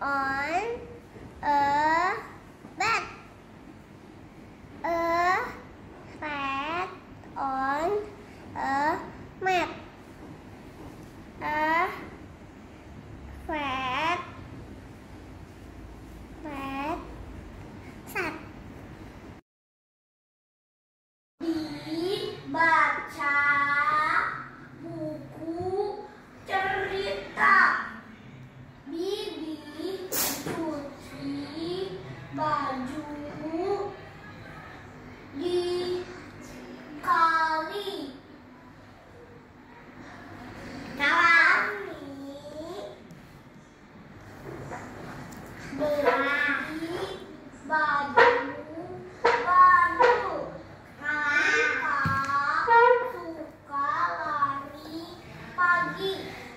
on a bed. A cat on a mat. A cat sat. Dibaca buku cerita. Bibi cuci baju di kali. Kami beli baju baru. Kakak suka lari pagi.